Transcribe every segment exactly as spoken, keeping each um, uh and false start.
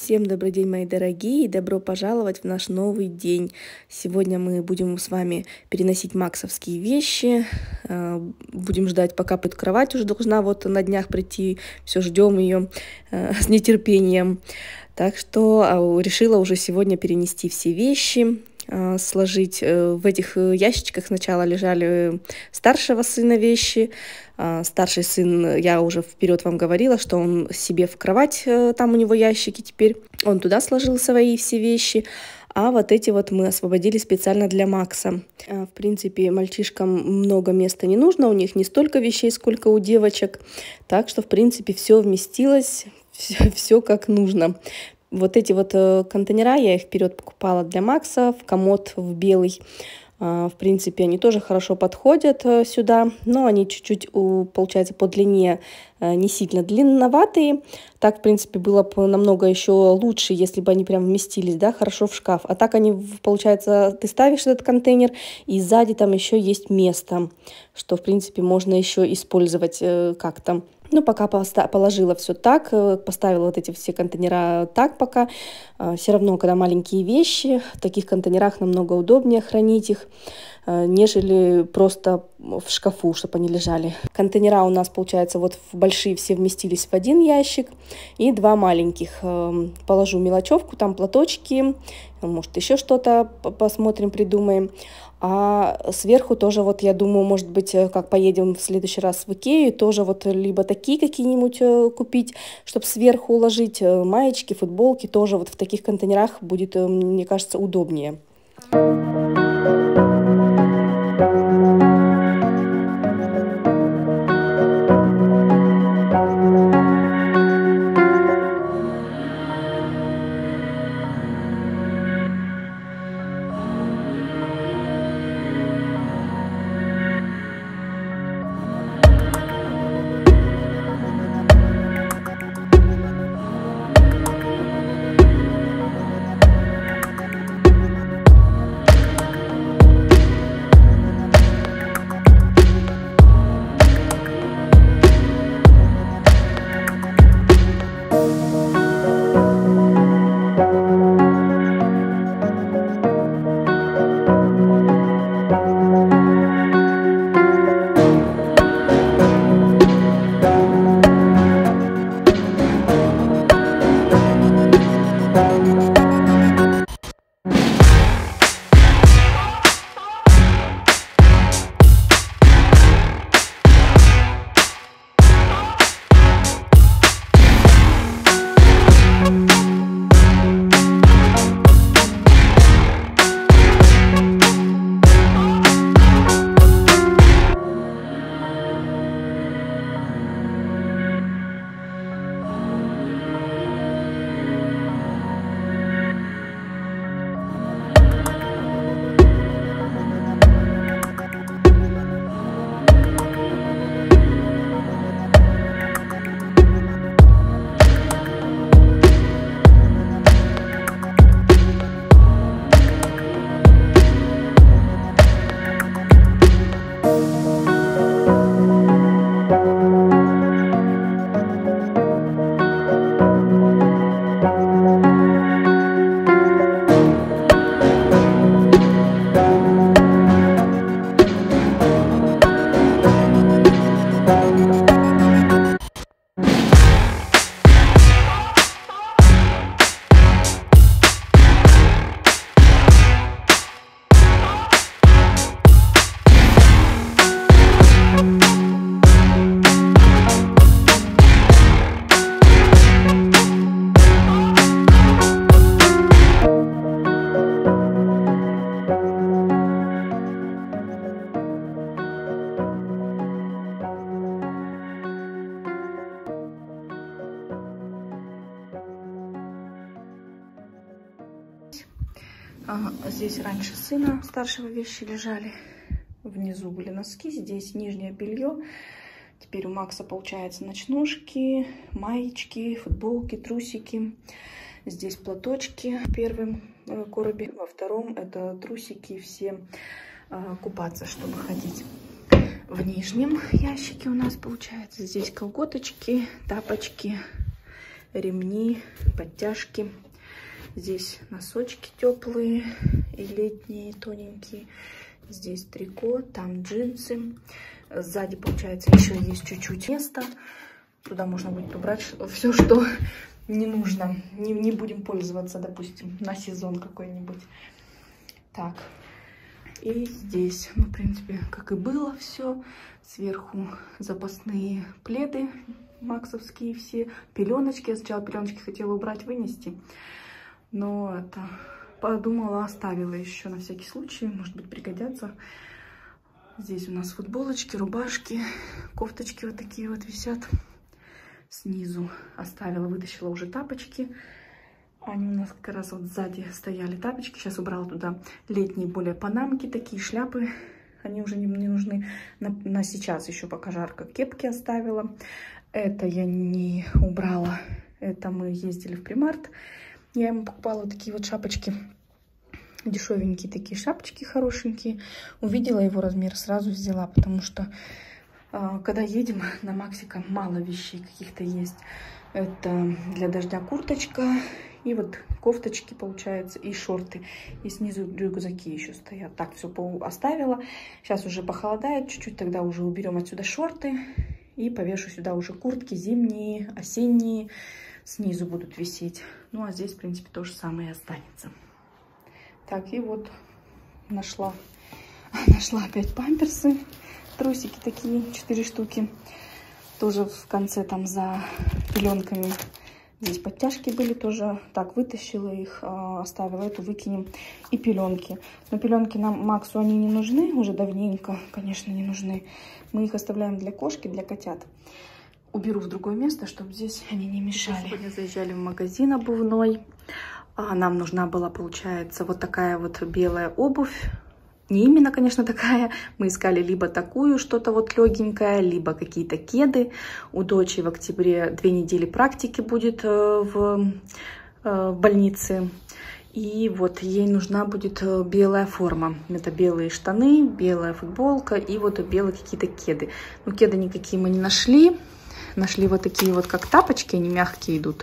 Всем добрый день, мои дорогие, и добро пожаловать в наш новый день. Сегодня мы будем с вами переносить максовские вещи, будем ждать, пока под кровать уже должна вот на днях прийти, все ждем ее с нетерпением. Так что решила уже сегодня перенести все вещи, сложить. В этих ящичках сначала лежали старшего сына вещи. Старший сын, я уже вперед вам говорила, что он себе в кровать, там у него ящики теперь, он туда сложил свои все вещи, а вот эти вот мы освободили специально для Макса. В принципе, мальчишкам много места не нужно, у них не столько вещей, сколько у девочек, так что, в принципе, все вместилось, все, все как нужно. Вот эти вот контейнера я их вперед покупала для Макса, в комод в белый. В принципе, они тоже хорошо подходят сюда, но они чуть-чуть, получается, по длине не сильно длинноватые. Так, в принципе, было бы намного еще лучше, если бы они прям вместились, да, хорошо в шкаф. А так они, получается, ты ставишь этот контейнер, и сзади там еще есть место, что, в принципе, можно еще использовать как-то. Ну, пока положила все так, поставила вот эти все контейнера так пока. Все равно, когда маленькие вещи, в таких контейнерах намного удобнее хранить их, нежели просто в шкафу, чтобы они лежали. Контейнера у нас, получается, вот большие все вместились в один ящик, и два маленьких. Положу мелочевку, там платочки, может, еще что-то посмотрим, придумаем. А сверху тоже, вот я думаю, может быть, как поедем в следующий раз в Икею, тоже вот либо такие какие-нибудь купить, чтобы сверху уложить маечки, футболки, тоже вот в таких контейнерах будет, мне кажется, удобнее. Здесь раньше сына старшего вещи лежали. Внизу были носки, здесь нижнее белье. Теперь у Макса, получается, ночнушки, маечки, футболки, трусики. Здесь платочки в первом коробе, во втором это трусики все купаться, чтобы ходить. В нижнем ящике у нас получается здесь колготочки, тапочки, ремни, подтяжки. Здесь носочки теплые и летние, тоненькие. Здесь трико, там джинсы. Сзади, получается, еще есть чуть-чуть места. Туда можно будет убрать все, что не нужно. Не, не будем пользоваться, допустим, на сезон какой-нибудь. Так. И здесь, ну, в принципе, как и было все. Сверху запасные пледы максовские все. Пеленочки. Я сначала пеленочки хотела убрать, вынести. Но это подумала, оставила еще на всякий случай. Может быть, пригодятся. Здесь у нас футболочки, рубашки, кофточки вот такие вот висят. Снизу оставила, вытащила уже тапочки. Они у нас как раз вот сзади стояли тапочки. Сейчас убрала туда летние более панамки, такие шляпы. Они уже не, не нужны на, на сейчас, еще пока жарко. Кепки оставила. Это я не убрала. Это мы ездили в Примарт. Я ему покупала вот такие вот шапочки. Дешевенькие такие шапочки, хорошенькие. Увидела его размер, сразу взяла, потому что когда едем на Максика, мало вещей каких-то есть. Это для дождя курточка и вот кофточки, получается, и шорты. И снизу рюкзаки еще стоят. Так, все оставила. Сейчас уже похолодает чуть-чуть, тогда уже уберем отсюда шорты. И повешу сюда уже куртки зимние, осенние. Снизу будут висеть. Ну, а здесь, в принципе, то же самое останется. Так, и вот нашла, нашла опять памперсы. Трусики такие, четыре штуки. Тоже в конце там за пеленками. Здесь подтяжки были тоже. Так, вытащила их, оставила эту, выкинем. И пеленки. Но пеленки нам, Максу, они не нужны. Уже давненько, конечно, не нужны. Мы их оставляем для кошки, для котят. Уберу в другое место, чтобы здесь они не мешали. Сегодня заезжали в магазин обувной. Нам нужна была, получается, вот такая вот белая обувь. Не именно, конечно, такая. Мы искали либо такую, что-то вот легенькое, либо какие-то кеды. У дочери в октябре две недели практики будет в, в больнице. И вот ей нужна будет белая форма. Это белые штаны, белая футболка и вот белые какие-то кеды. Но кеды никакие мы не нашли. Нашли вот такие вот, как тапочки, они мягкие идут.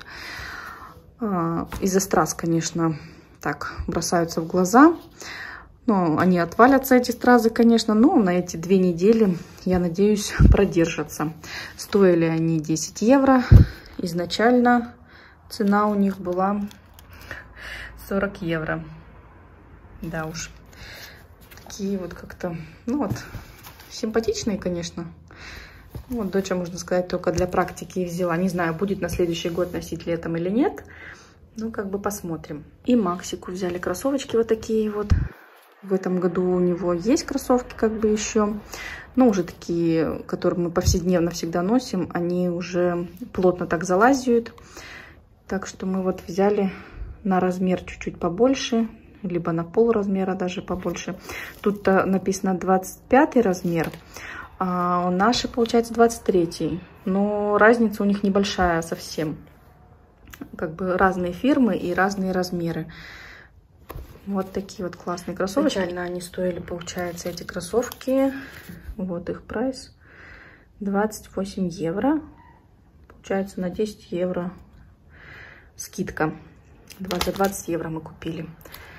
Из-за страз, конечно, так бросаются в глаза. Ну, они отвалятся, эти стразы, конечно, но на эти две недели, я надеюсь, продержатся. Стоили они десять евро. Изначально цена у них была сорок евро. Да уж. Такие вот как-то, ну вот, симпатичные, конечно. Вот доча, можно сказать, только для практики взяла. Не знаю, будет на следующий год носить летом или нет. Ну, как бы посмотрим. И Максику взяли кроссовочки вот такие вот. В этом году у него есть кроссовки как бы еще. Но уже такие, которые мы повседневно всегда носим. Они уже плотно так залазят. Так что мы вот взяли на размер чуть-чуть побольше. Либо на пол размера даже побольше. Тут написано двадцать пятый размер. А наши, получается, двадцать третий. Но разница у них небольшая совсем. Как бы разные фирмы и разные размеры. Вот такие вот классные кроссовки. Изначально они стоили, получается, эти кроссовки. Вот их прайс. двадцать восемь евро. Получается, на десять евро скидка. За двадцать евро мы купили.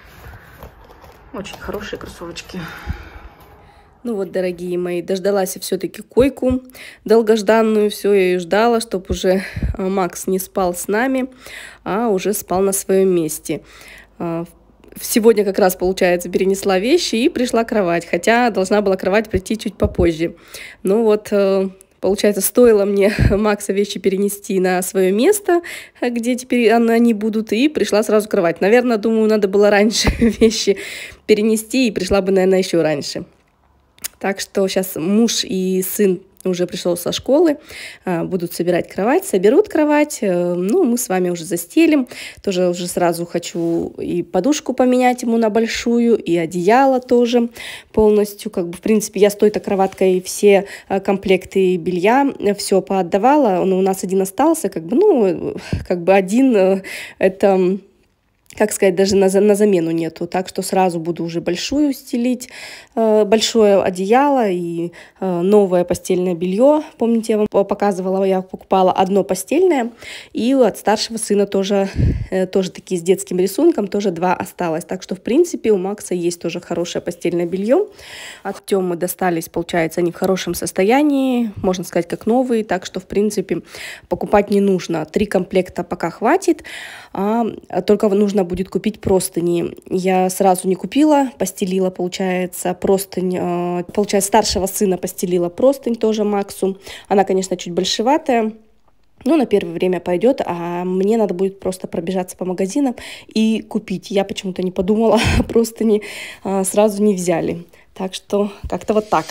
Очень хорошие кроссовочки. Ну вот, дорогие мои, дождалась я все-таки койку долгожданную. Все, я ее ждала, чтобы уже Макс не спал с нами, а уже спал на своем месте. Сегодня как раз, получается, перенесла вещи и пришла кровать. Хотя должна была кровать прийти чуть попозже. Ну вот, получается, стоило мне Макса вещи перенести на свое место, где теперь они будут, и пришла сразу кровать. Наверное, думаю, надо было раньше вещи перенести, и пришла бы, наверное, еще раньше. Так что сейчас муж и сын уже пришел со школы, будут собирать кровать, соберут кровать, ну, мы с вами уже застелим. Тоже уже сразу хочу и подушку поменять ему на большую, и одеяло тоже полностью. Как бы, в принципе, я с той-то кроваткой все комплекты белья все поотдавала, но у нас один остался, как бы, ну, как бы один это... как сказать, даже на, на замену нету. Так что сразу буду уже большую стелить, э, большое одеяло и э, новое постельное белье. Помните, я вам показывала, я покупала одно постельное, и от старшего сына тоже, э, тоже такие с детским рисунком, тоже два осталось. Так что, в принципе, у Макса есть тоже хорошее постельное белье. От Тёмы достались, получается, они в хорошем состоянии, можно сказать, как новые. Так что, в принципе, покупать не нужно. Три комплекта пока хватит, а только нужно будет купить простыни. Я сразу не купила, постелила, получается, простынь, э, получается, старшего сына постелила простынь тоже Максу. Она, конечно, чуть большеватая, но на первое время пойдет, а мне надо будет просто пробежаться по магазинам и купить. Я почему-то не подумала, простыни э, сразу не взяли. Так что как-то вот так.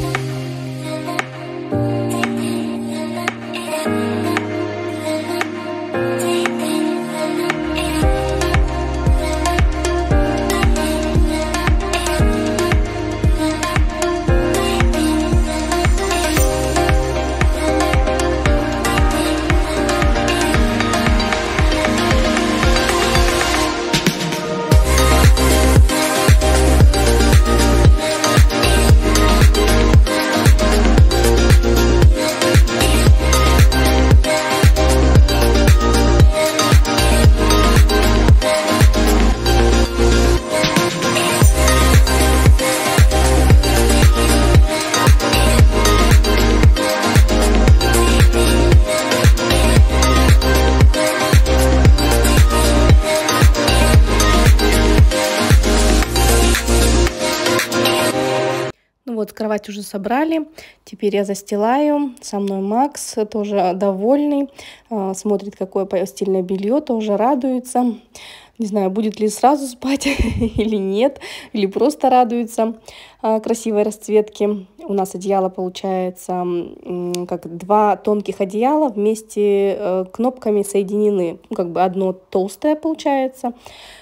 Вот кровать уже собрали, теперь я застилаю, со мной Макс, тоже довольный, смотрит, какое постельное белье, тоже радуется. Не знаю, будет ли сразу спать или нет, или просто радуется красивой расцветке. У нас одеяло получается как два тонких одеяла вместе кнопками соединены, ну, как бы одно толстое получается.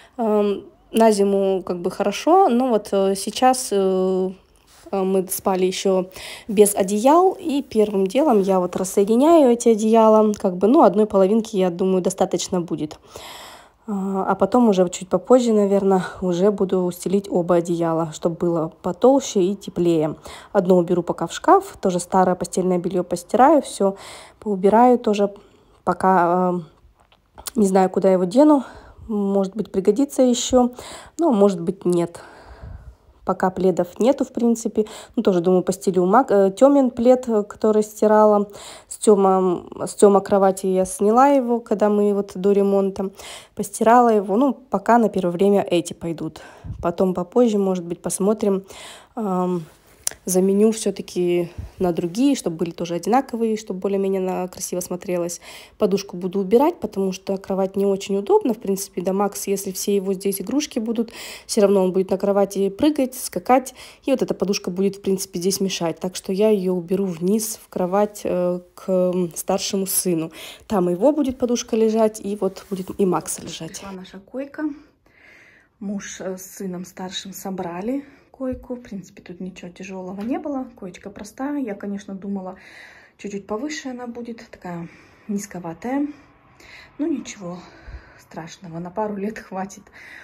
На зиму как бы хорошо, но вот сейчас мы спали еще без одеял, и первым делом я вот рассоединяю эти одеяла, как бы, ну, одной половинки, я думаю, достаточно будет. А потом уже чуть попозже, наверное, уже буду стелить оба одеяла, чтобы было потолще и теплее. Одно уберу пока в шкаф, тоже старое постельное белье постираю, все поубираю тоже, пока не знаю, куда его дену, может быть, пригодится еще, но может быть, нет. Пока пледов нету, в принципе. Ну, тоже, думаю, постелю Мак... Тёмин плед, который стирала. С Тёма... с Тёма кровати я сняла его, когда мы вот до ремонта. Постирала его. Ну, пока на первое время эти пойдут. Потом попозже, может быть, посмотрим. Эм... Заменю все-таки на другие, чтобы были тоже одинаковые, чтобы более-менее красиво смотрелось. Подушку буду убирать, потому что кровать не очень удобна. В принципе, да, Макс, если все его здесь игрушки будут, все равно он будет на кровати прыгать, скакать. И вот эта подушка будет, в принципе, здесь мешать. Так что я ее уберу вниз в кровать э, к старшему сыну. Там его будет подушка лежать, и вот будет и Макса лежать. Пришла наша койка. Муж с сыном старшим собрали койку. В принципе, тут ничего тяжелого не было. Коечка простая. Я, конечно, думала, чуть-чуть повыше она будет. Такая низковатая. Ну, ничего страшного. На пару лет хватит.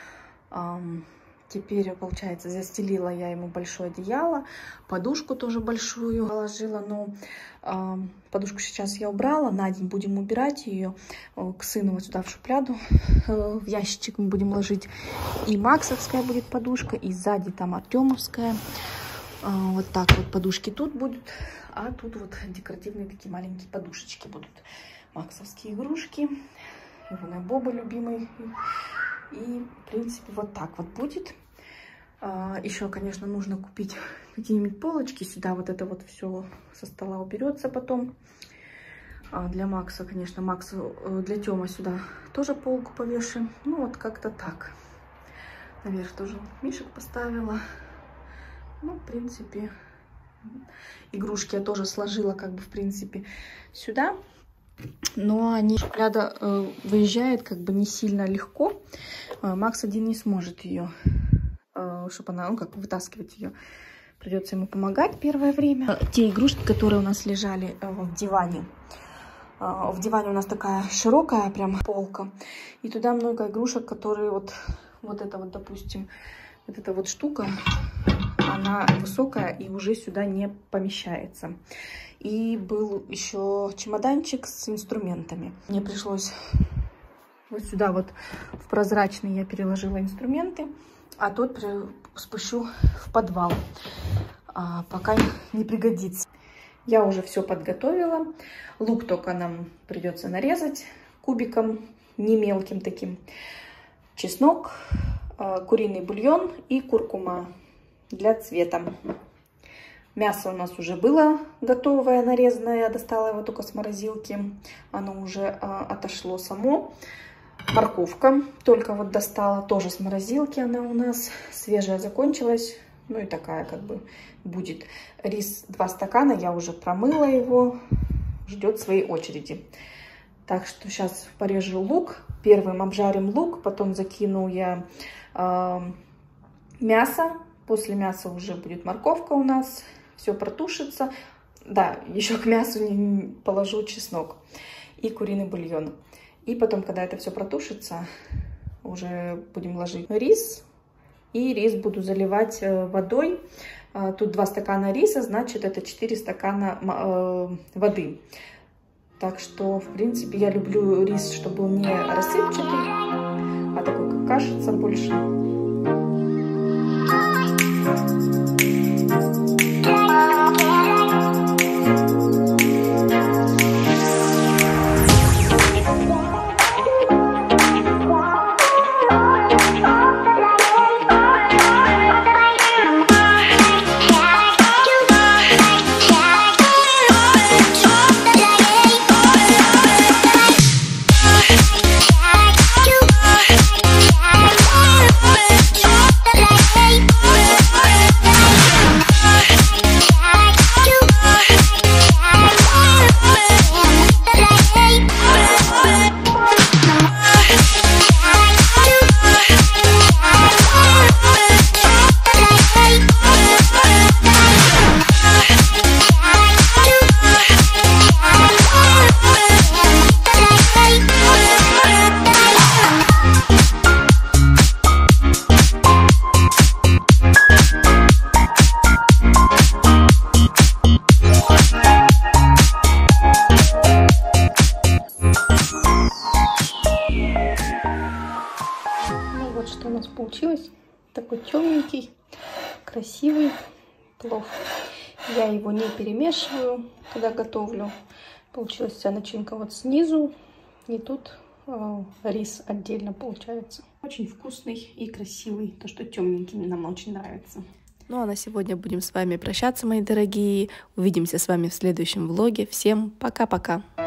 Теперь, получается, застелила я ему большое одеяло. Подушку тоже большую положила. Но э, подушку сейчас я убрала. На день будем убирать ее э, к сыну вот сюда в шухляду. Э, в ящичек мы будем ложить. И максовская будет подушка. И сзади там артемовская. Э, вот так вот подушки тут будут. А тут вот декоративные такие маленькие подушечки будут. Максовские игрушки. Его Боба любимый. И, в принципе, вот так вот будет. А, еще, конечно, нужно купить какие-нибудь полочки сюда. Вот это вот все со стола уберется потом. А для Макса, конечно, Максу, для Тёмы сюда тоже полку повешаем. Ну, вот как-то так. Наверх тоже мишек поставила. Ну, в принципе, игрушки я тоже сложила, как бы, в принципе, сюда. Но они, шухляда э, выезжает как бы не сильно легко. Э, Макс один не сможет ее, э, чтобы она, ну, как вытаскивать ее. Придется ему помогать первое время. Те игрушки, которые у нас лежали э, в диване, В диване у нас такая широкая прям полка. И туда много игрушек, которые вот, вот это вот, допустим, вот эта вот штука, она высокая и уже сюда не помещается. И был еще чемоданчик с инструментами. Мне пришлось вот сюда вот в прозрачный я переложила инструменты, а тот спущу в подвал, а пока не пригодится. Я уже все подготовила. Лук только нам придется нарезать кубиком, не мелким таким. Чеснок, куриный бульон и куркума для цвета. Мясо у нас уже было готовое, нарезанное. Я достала его только с морозилки. Оно уже отошло само. Морковка только вот достала, тоже с морозилки она у нас. Свежая закончилась. Ну и такая как бы будет. Рис два стакана, я уже промыла его. Ждет своей очереди. Так что сейчас порежу лук. Первым обжарим лук, потом закину я э, мясо. После мяса уже будет морковка у нас. Все протушится. Да, еще к мясу положу чеснок и куриный бульон. И потом, когда это все протушится, уже будем ложить рис. И рис буду заливать водой. Тут два стакана риса, значит, это четыре стакана э, воды. Так что, в принципе, я люблю рис, чтобы был не рассыпчатый, а такой, как кашица больше. Что у нас получилось? Такой темненький, красивый плов. Я его не перемешиваю, когда готовлю. Получилась вся начинка вот снизу, и тут э, рис отдельно получается. Очень вкусный и красивый, то, что темненький, нам очень нравится. Ну а на сегодня будем с вами прощаться, мои дорогие. Увидимся с вами в следующем влоге. Всем пока-пока!